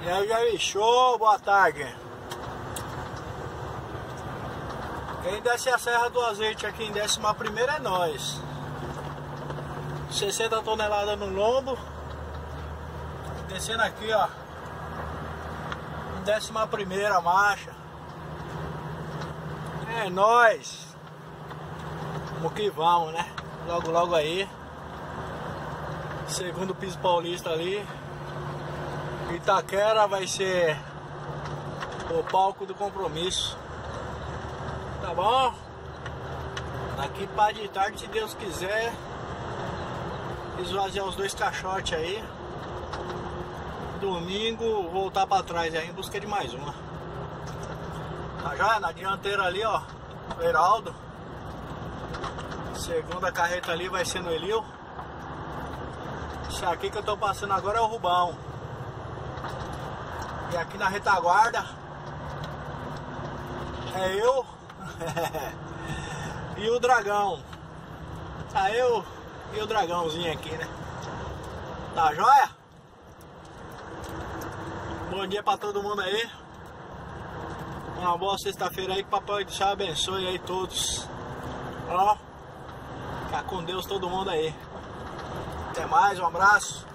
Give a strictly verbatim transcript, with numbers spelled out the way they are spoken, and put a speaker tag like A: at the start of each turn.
A: E aí, Jair, show, boa tarde. Quem desce a Serra do Azeite aqui em décima primeira é nós. sessenta toneladas no lombo. Descendo aqui, ó, em décima primeira marcha. É nóis. Vamos que vamos, né? Logo, logo aí. Segundo piso paulista ali. Itaquera vai ser o palco do compromisso. Tá bom? Daqui para de tarde, se Deus quiser, esvaziar os dois caixotes aí. Domingo voltar para trás aí em busca de mais uma. Tá já na dianteira ali, ó, o Heraldo. Segunda carreta ali vai ser no Elil. Esse aqui que eu tô passando agora é o Rubão. E aqui na retaguarda é eu e o Dragão. Tá eu e o Dragãozinho aqui, né? Tá joia? Bom dia pra todo mundo aí. Uma boa sexta-feira aí, que Papai do Céu abençoe aí todos. Ó, fica com Deus todo mundo aí. Até mais, um abraço.